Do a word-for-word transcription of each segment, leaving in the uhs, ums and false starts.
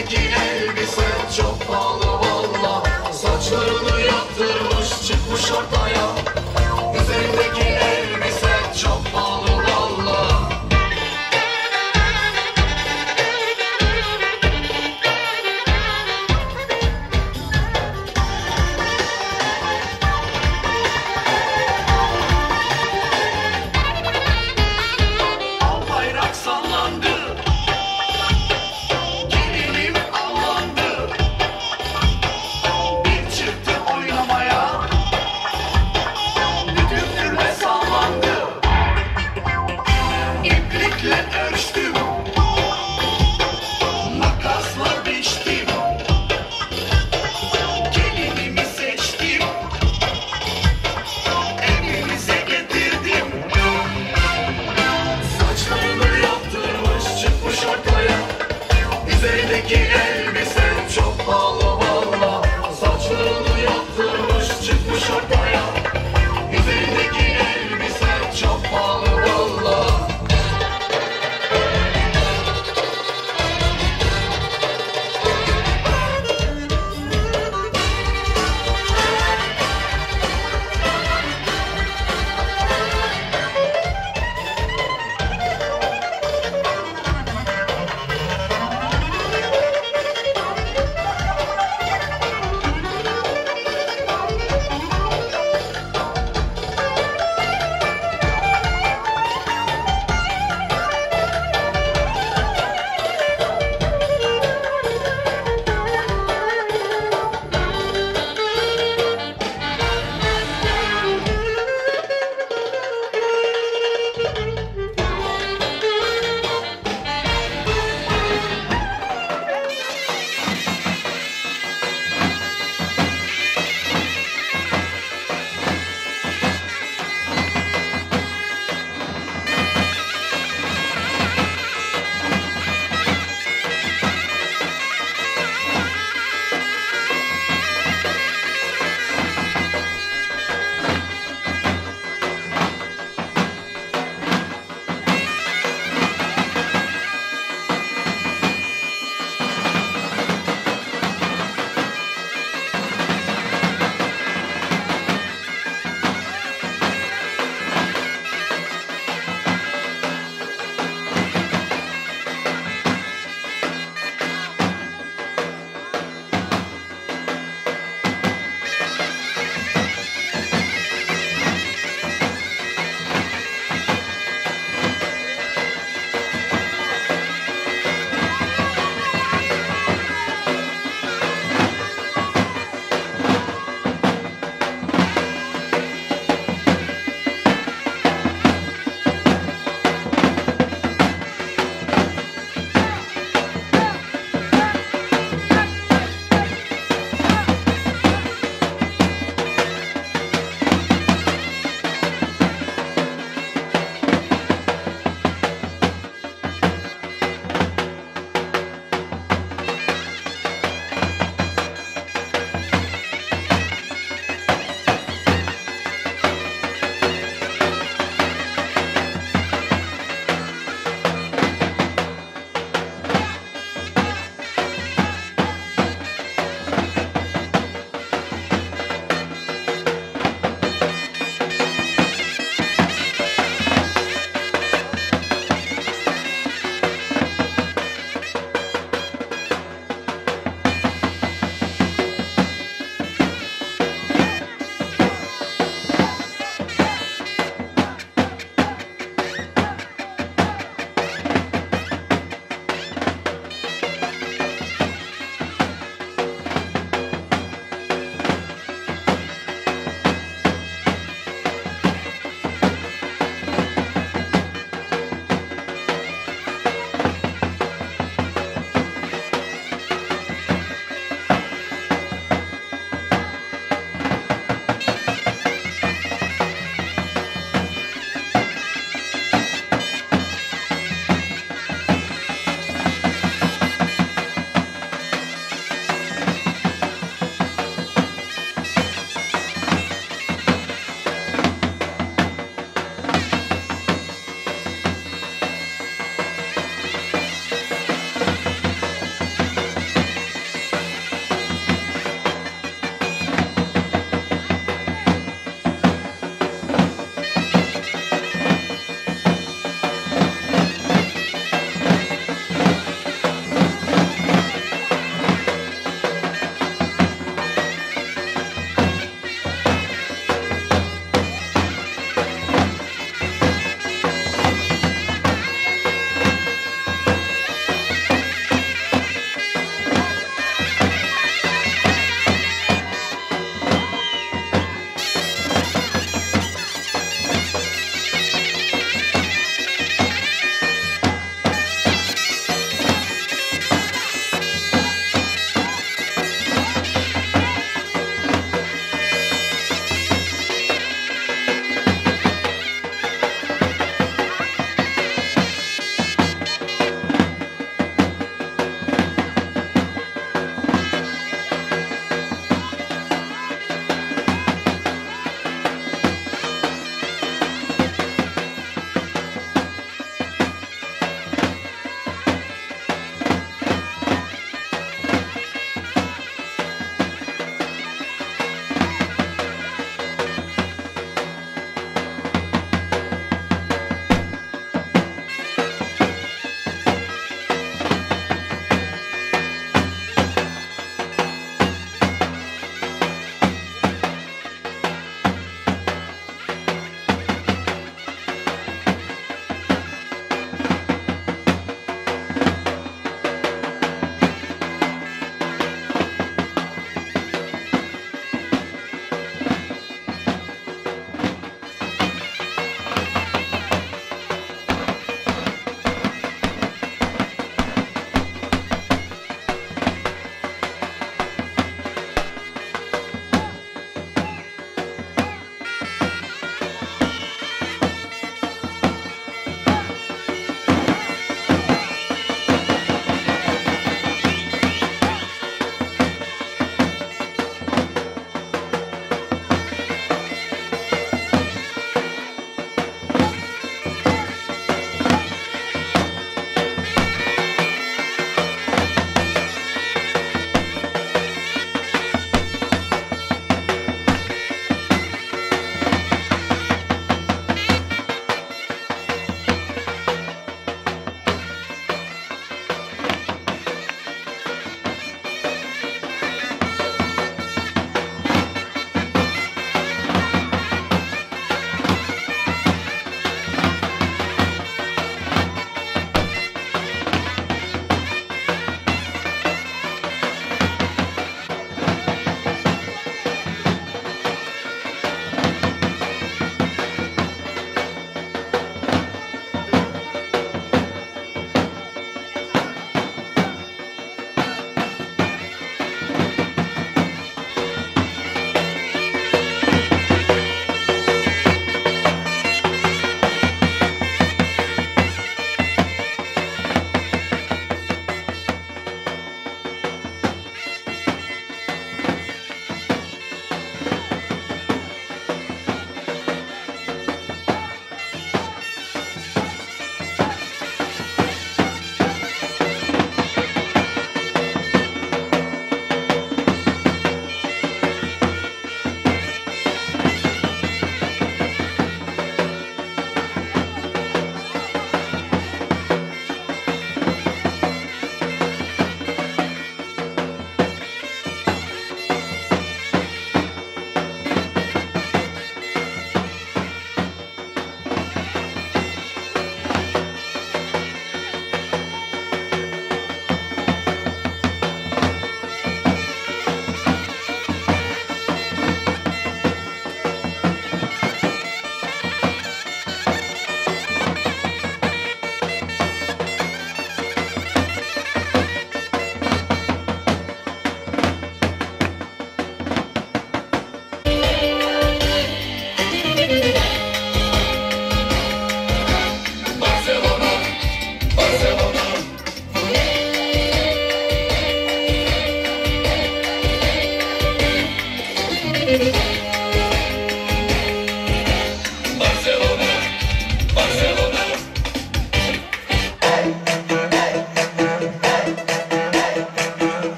Üzerindeki elbise çok pahalı valla. Saçlarını yaptırmış çıkmış ortaya. Üzerindeki elbise çok pahalı valla. Al bayrak sallandı. Gelinim avlandı. Bir çıktı oynamaya.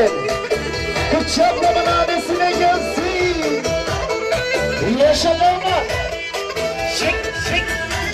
gelsin. Kıçamlamın abisine gelsin. Yaşa damat. Şık şık.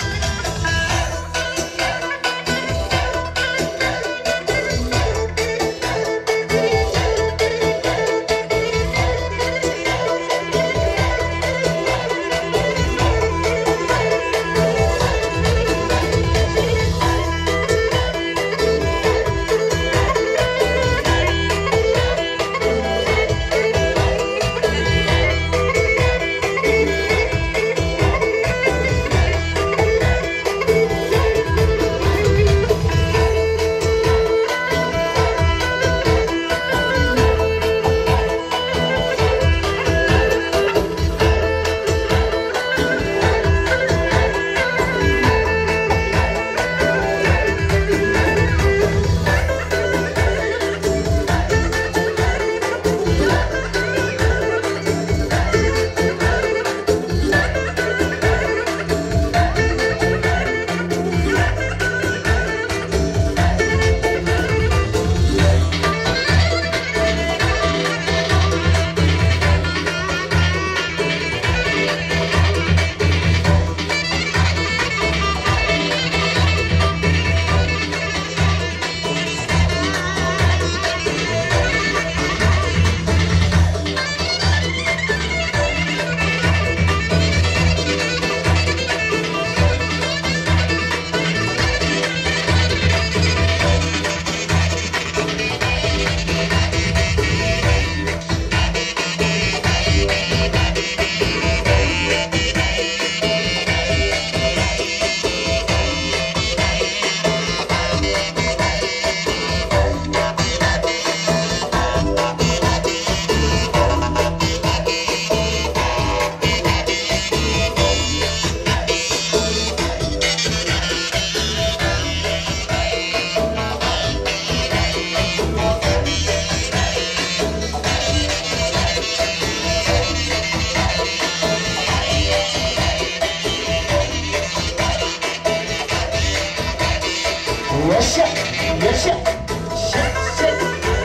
Yaşa, yaşa, şık şık.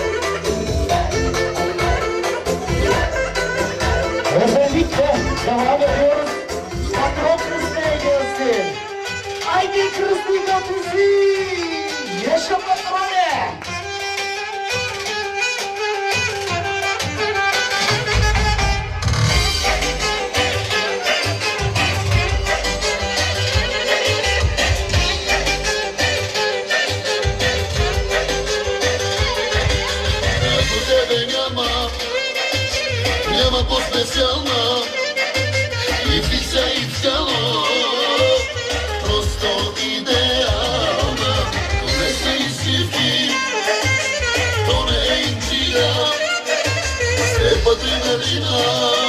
Özellikle devam ediyoruz. Patron Kırıslı'ya gelsin. Haydi Kırıslı kapısı. Yaşa patronu. Специално и писа и цяло просто идеална. То не са изсивки, то не е интрига, все адреналина,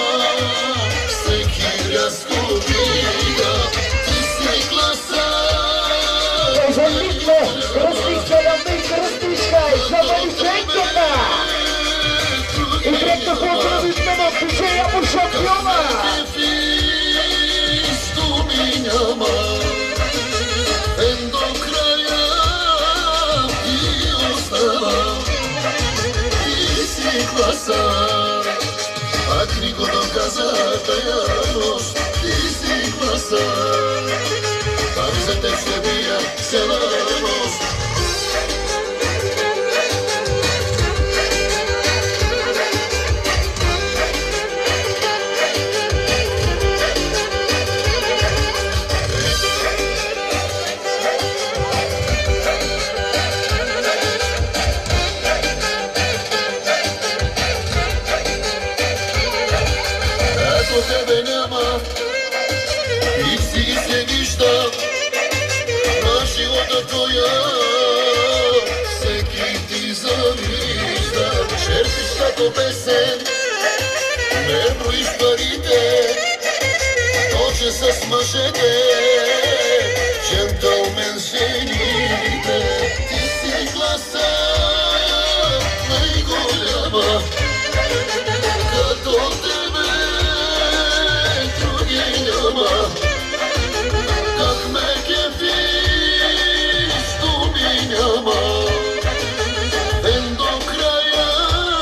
всеки рязко вига. Ти си класа. Özellikle Kırıslık selamlı Kırıslık'a Zamanifenka'da İbrek de kontrol etmeden bir şey yapmış yapıyorlar. Песен, не броиш парите, ноче с мъжете, джентълмен жените. Ти си гласа най-голяма, като тебе други няма. Как ме кефиш, думи няма. Ден до края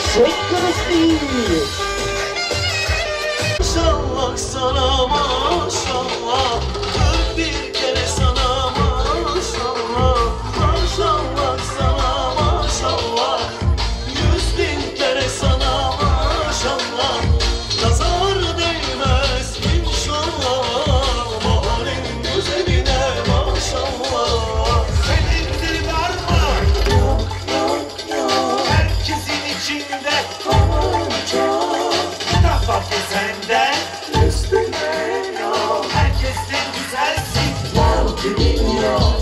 Çek Kristi. Maşallah sana maşallah, kırk bir kere sana maşallah. Maşallah sana maşallah, yüz bin kere sana maşallah. Nazar değmez inşallah, mahallenin güzeline maşallah. Senindir var mı? Yok yok yok. Herkesin içinde aman çok. Ne farkı sende? Üstüne yok. Herkesten güzelsin. Var kimin yok.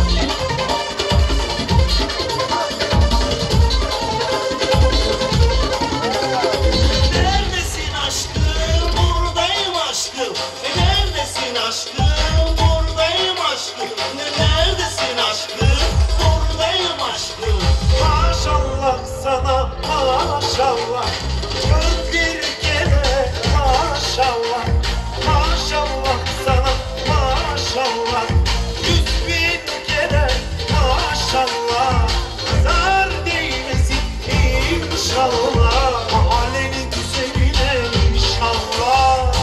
Neredesin aşkım? Buradayım aşkım. Neredesin aşkım? Buradayım aşkım. Neredesin aşkım? Buradayım aşkım. Maşallah sana maşallah, kırk bir kere maşallah. Maşallah sana maşallah, yüz bin kere maşallah. Nazar değmesin inşallah, mahallenin güzeline inşallah.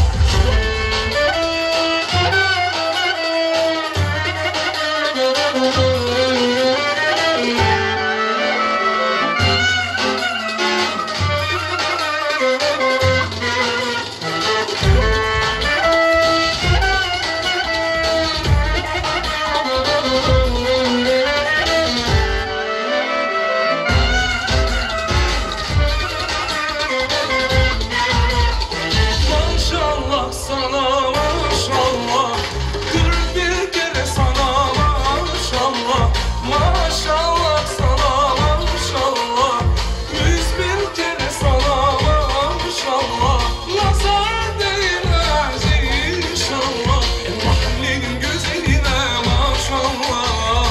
Maşallah sana maşallah, kırk bir kere sana maşallah. Maşallah sana maşallah, yüz bin kere sana maşallah. Nazar değmez inşallah, mahallenin güzeline maşallah.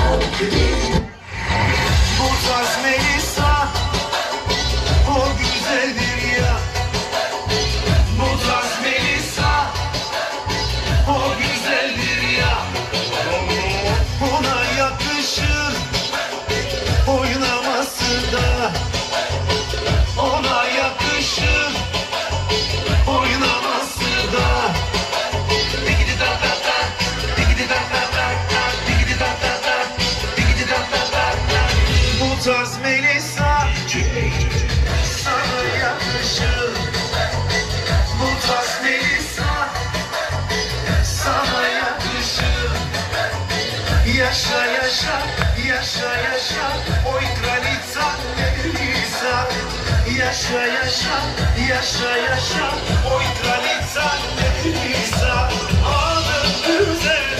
Bu tarz Melisa, o güzeldir ya. Bu tarz Melisa, o güzeldir ya. Ona yakışır oynaması da, ona yakışır oynaması da. Digidi da da da, digidi da da da da, digidi da da da, digidi da da da da. Bu tarz Melisa sana yakışır. Bu tarz Melisa sana yakışır. Yaşa yaşa, yaşa yaşa, oy kralica Melisa. Yaşa yaşa, yaşa yaşa, oy kralica Melisa. Adı güzel,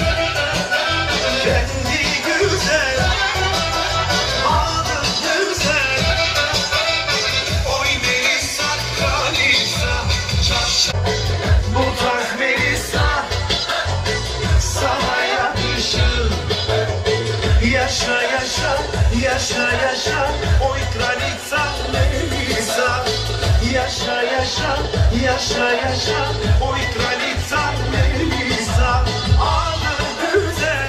kendi güzel. Adı güzel, oy Melisa kralica. Bu tarz Melisa sana yakışır. Yaşa yaşa, yaşa yaşa, oy kralica Melisa. Yaşa yaşa, yaşa yaşa, oy kralica Melisa. Adı güzel,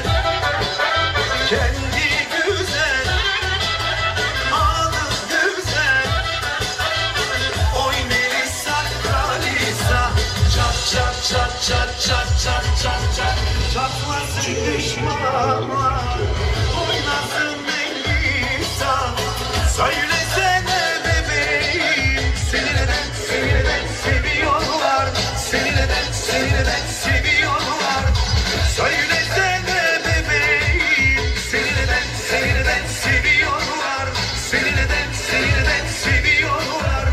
kendi güzel. Adı güzel, oy Melisa kralica. Çat çat çat çat çat çat çat çat. Çatlasın düşmanlar, oynasın Melisa. Söylesene bebeğim, seni neden, seni neden seviyorlar? Seni neden, seni neden seviyorlar? Söylesene bebeğim, seni neden, seni neden seviyorlar? Seni neden, seni neden seviyorlar?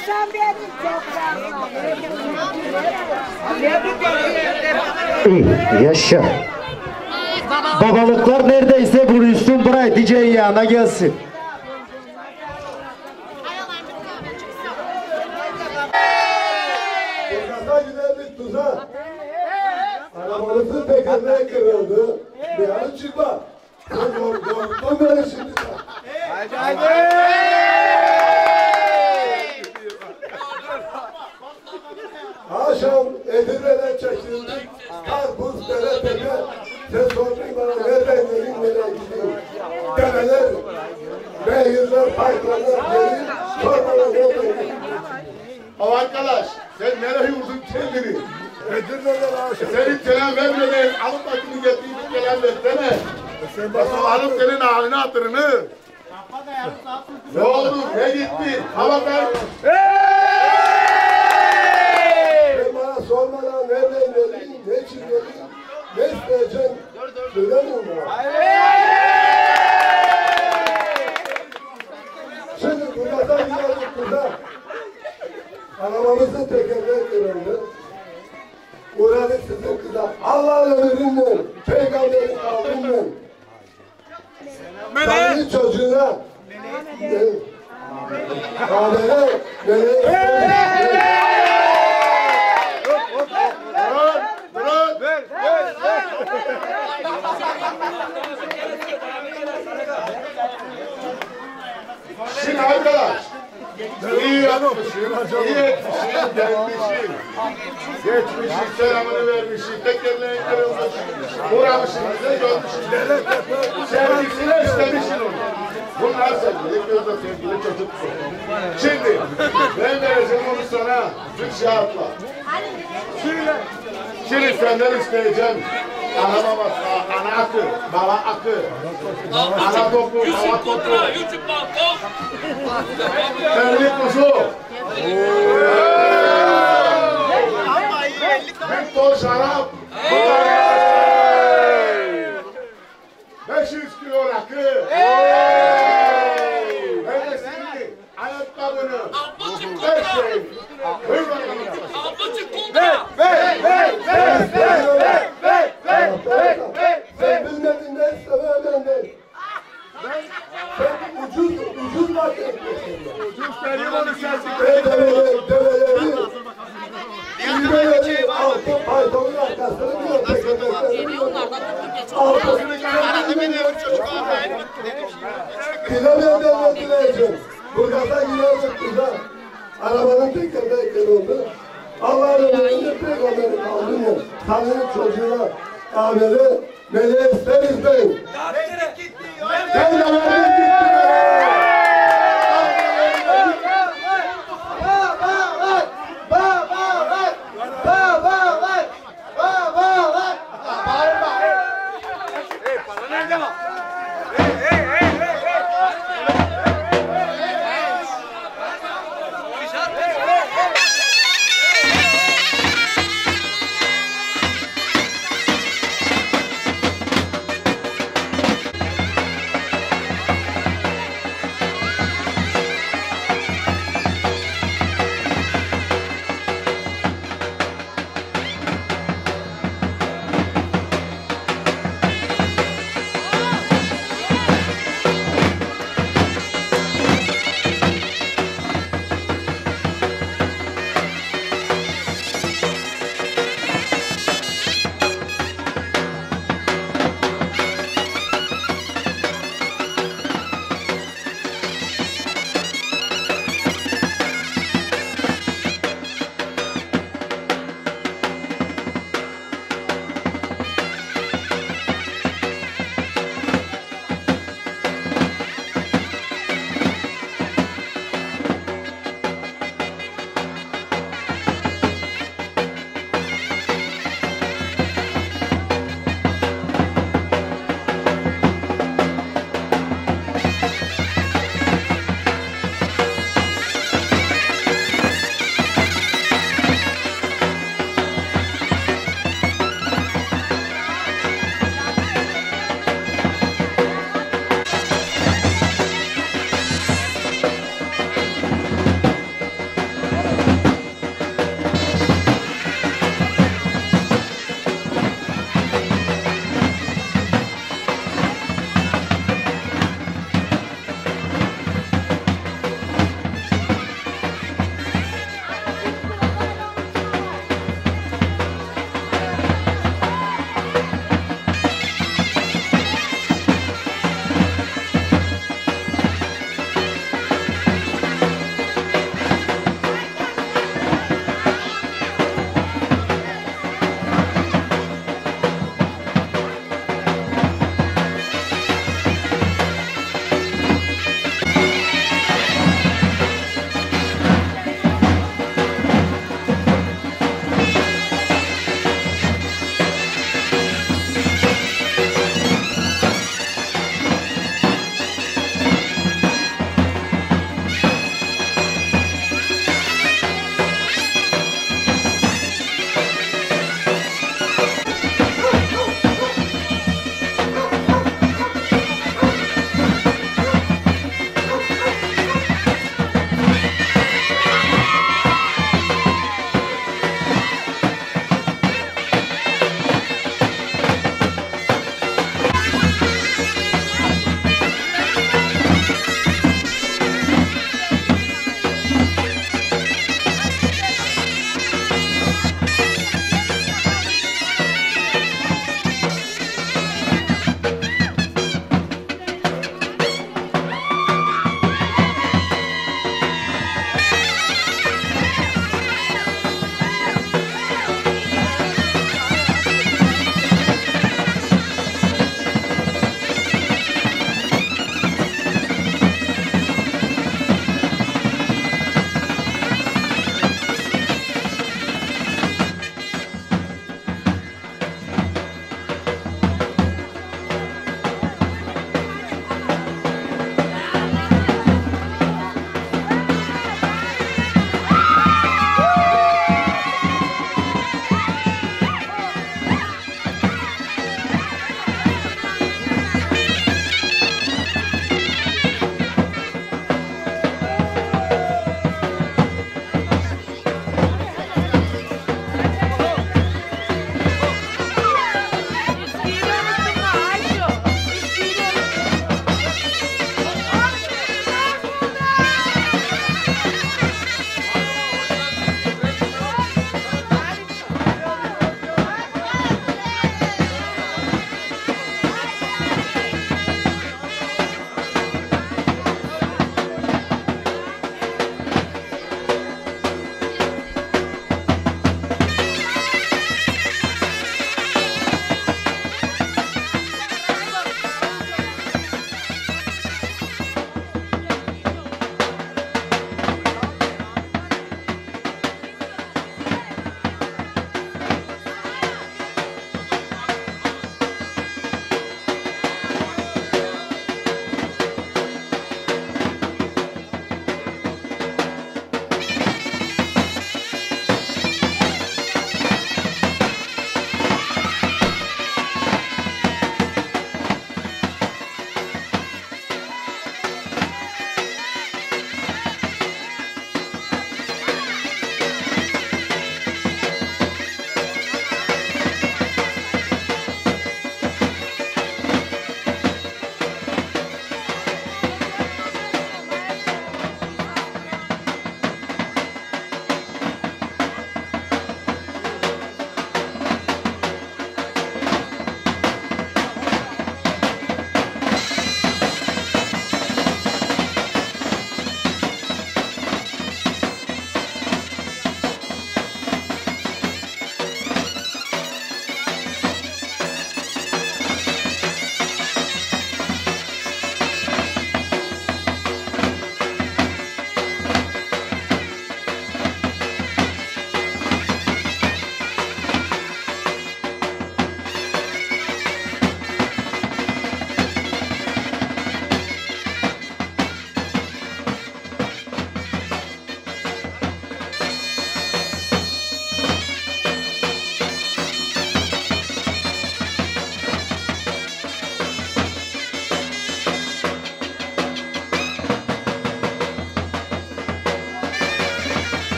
Sen benim İyi, yaşa. Babalıklar neredeyse buluşsun, buraya D J'nin yanına gelsin. Burgaz'a giderdik tuza. Arabanızın tekerleği kırıldı. Bir an çıkma. Korktum beni şimdi. Haydi haydi. Akşam Edirne'den çekildik. Karpuz, dere tepe. Sen sordun bana nereden gelin, nereye gideyim. Dereler, mehirler, parklarlar gelin. Sor bana nereden gelin. Ama arkadaş, sen nereye vurdun kendini? Edirne'den akşam. Senin selam vermeden alıp başını getirdik selam versene. Nasıl alıp senin haline hatırını? Ne oldu? Ne gitti? Hava ben... Sen bana sormadan nereden geldin, ne için geldin, ne isteyeceksin, söylemiyorum bana. Şimdi buradan giderdik burada. Arabamızın tekerleği kırıldı. Uğradık sizin kıza. Allah'ın emrinden, peygamberin kavlinden. Tanrı çocuğuna. Kahvene, meleğe. Durun! Durun! Şimdi arkadaş, iyi yapmışsın, iyi etmişsin, gelmişsin. Geçmişsin, selamını vermişsin, tekerleğin kırılmış, uğramışsın, bize görmüşsün. Sevgisini istemişsin onu. Bunlar sevgili, gözde sevgili çocuksun. Şimdi, ben vereceğim onu sana, Türk şahatla. Şimdi senden isteyeceğim. Ana babası, ana akı, baba akı, ana topu, baba topu. Terlik kuzu. Bir ton şarap. beş yüz kilo rakı. Ben de şimdi ayakkabını. Beş şey. Buyur bakalım. Sen bilmedin ne istemeye benden. Sen ucuz, ucuz madde yapıyorsun. Ucuz veriyor onu sensin. Develeri, develeri, İlmeleri, altı paytonun arkasını biliyor, tekerlekleri biliyor. Altısını biliyor. Bilemeden ne dileyeceğim. Burgaz'a giderdik kıza. Arabanın tekerleği kırıldı. Allah'ın emrinde peygamberin kavliyle Tanrı'nın çocuğuna ameli meleğe isteriz ben. Sen de verdin gitti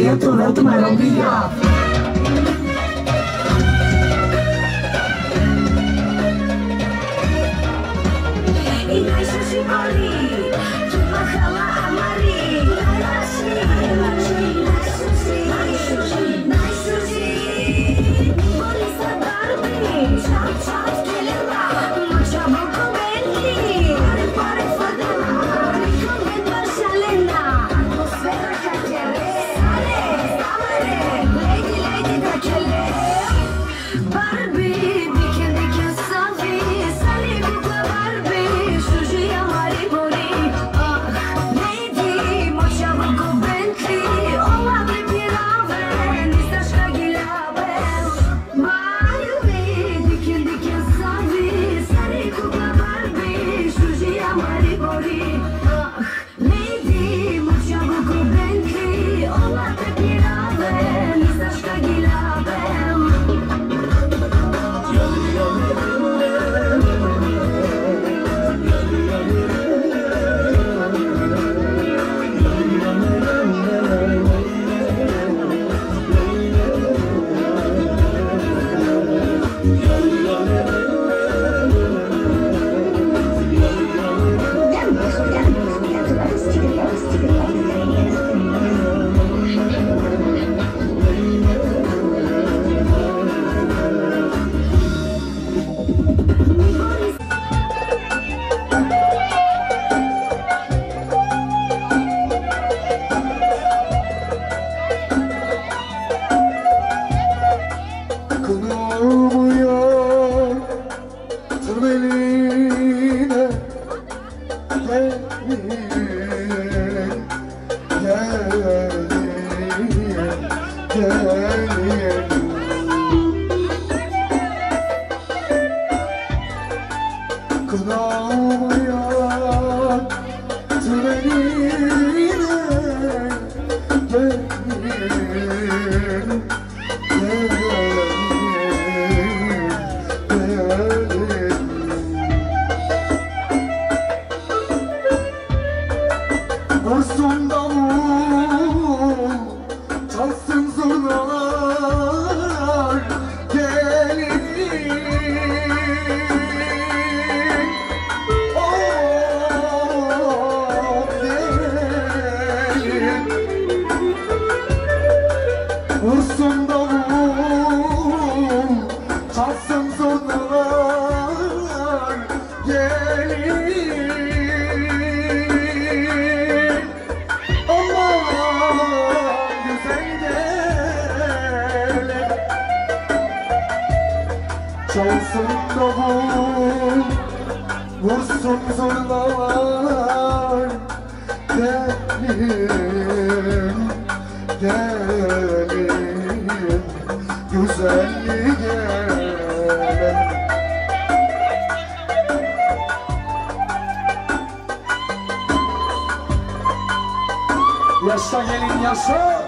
Maria, Toronto, Maravilla. Yaşa gelin yaşa.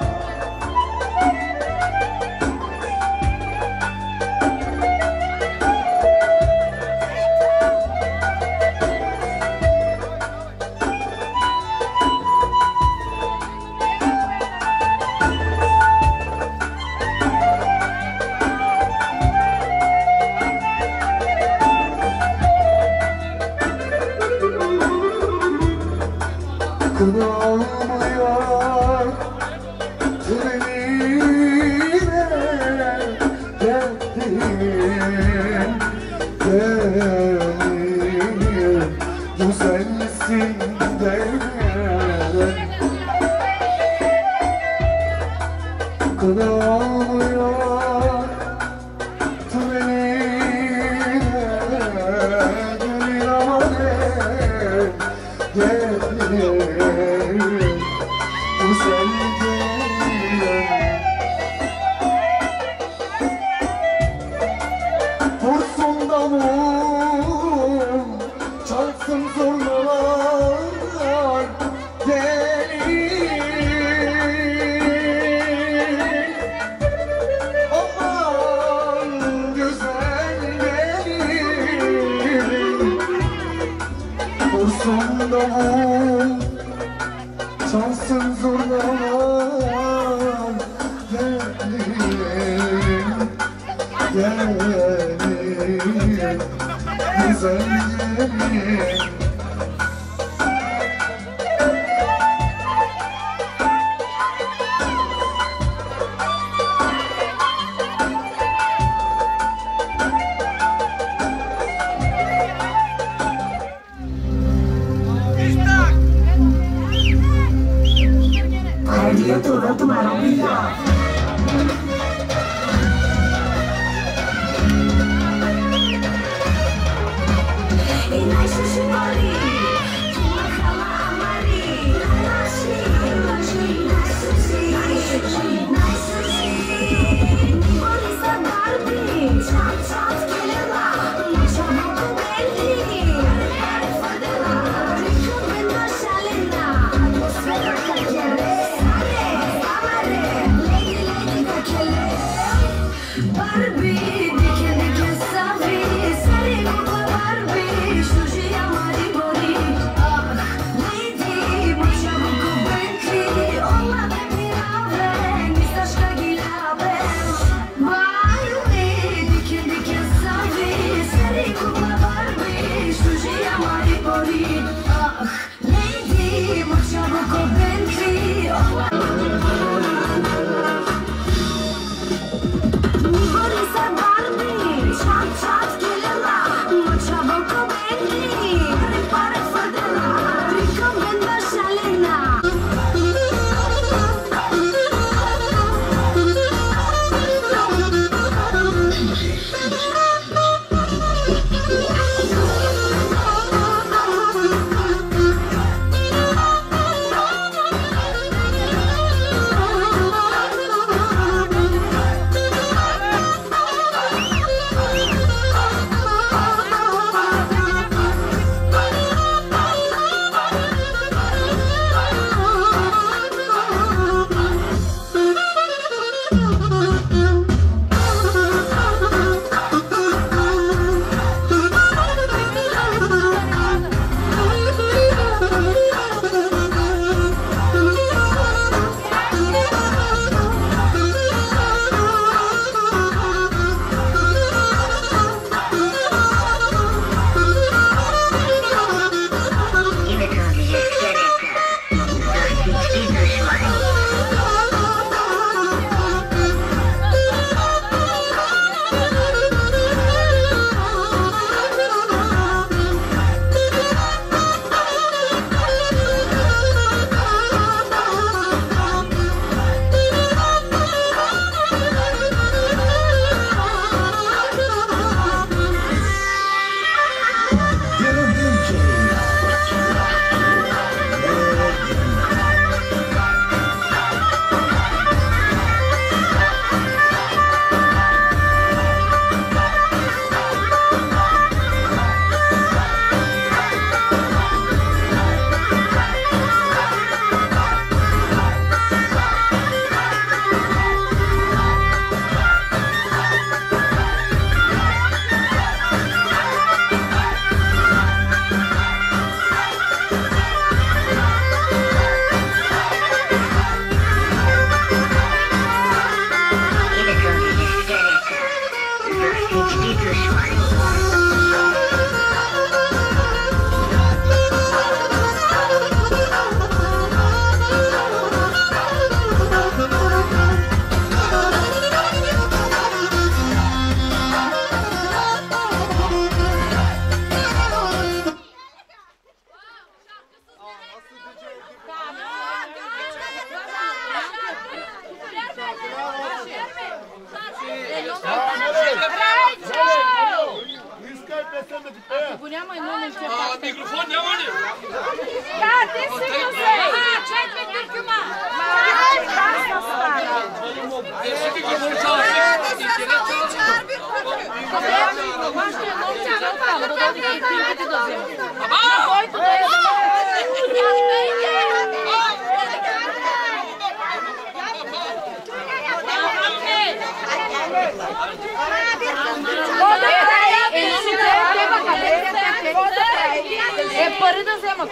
Mikrofon ne var ya? Kardeşim Hüseyin. Çekme türküma. Eski mikrofonu çağırsın. Çağır bir E parı da sevmek.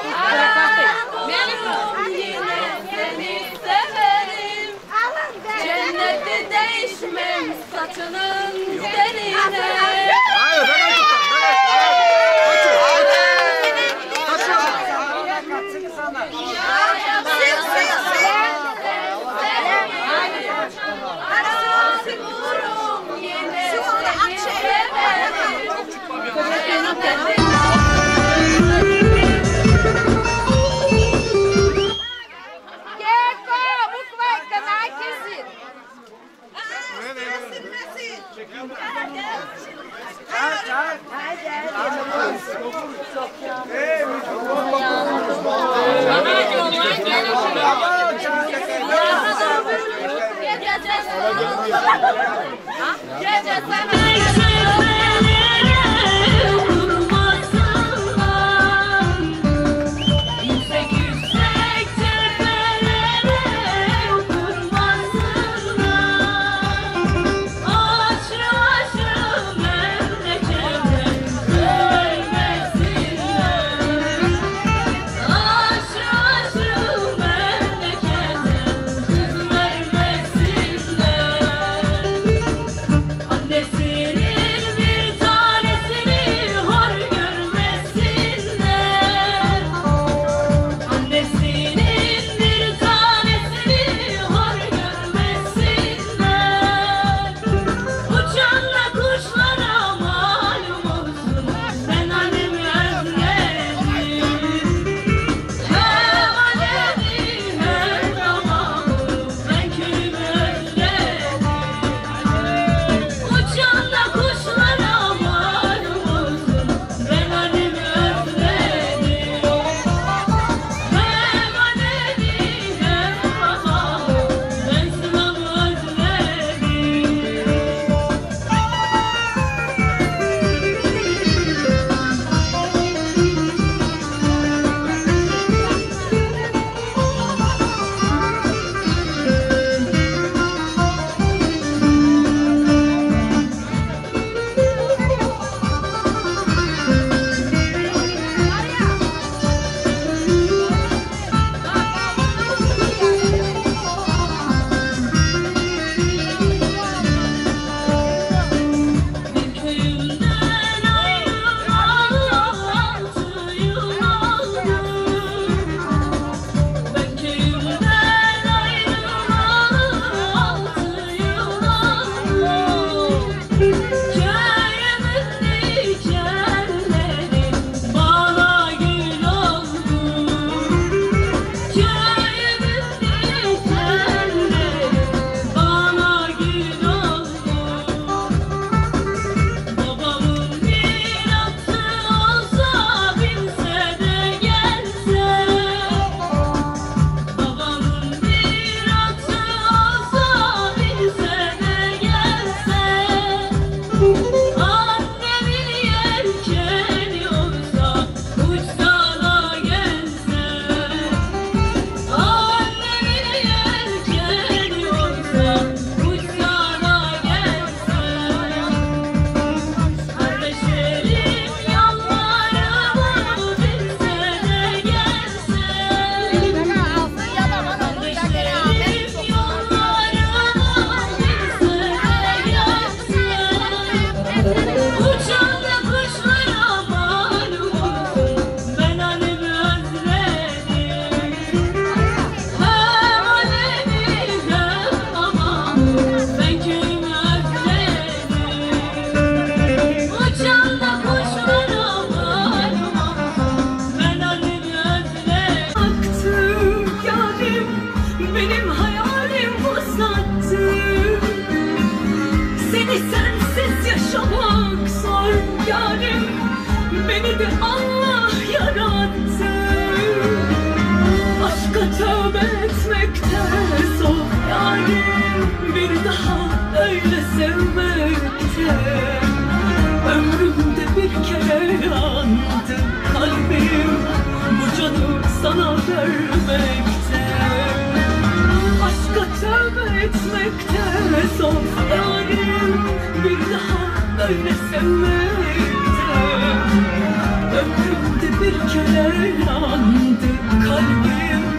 Seni severim. Cennette değişmem saçının. Hayır, ben açıklam. sana vermekte, aşka tövbe etmekte, son yarim bir daha öyle sevmekte. Ömrümde bir kere yandı kalbim,